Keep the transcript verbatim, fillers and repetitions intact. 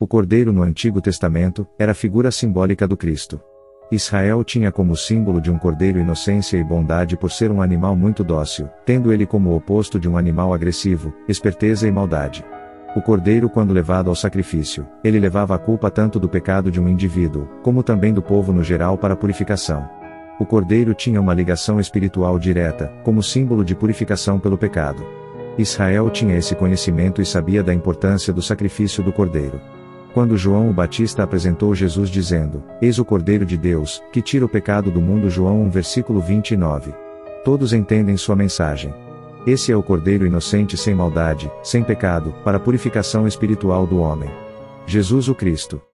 O cordeiro no Antigo Testamento era a figura simbólica do Cristo. Israel tinha como símbolo de um cordeiro inocência e bondade por ser um animal muito dócil, tendo ele como o oposto de um animal agressivo, esperteza e maldade. O cordeiro, quando levado ao sacrifício, ele levava a culpa tanto do pecado de um indivíduo, como também do povo no geral para a purificação. O cordeiro tinha uma ligação espiritual direta, como símbolo de purificação pelo pecado. Israel tinha esse conhecimento e sabia da importância do sacrifício do cordeiro. Quando João o Batista apresentou Jesus dizendo, "Eis o Cordeiro de Deus, que tira o pecado do mundo", João um versículo vinte e nove. Todos entendem sua mensagem. Esse é o Cordeiro inocente sem maldade, sem pecado, para a purificação espiritual do homem. Jesus o Cristo.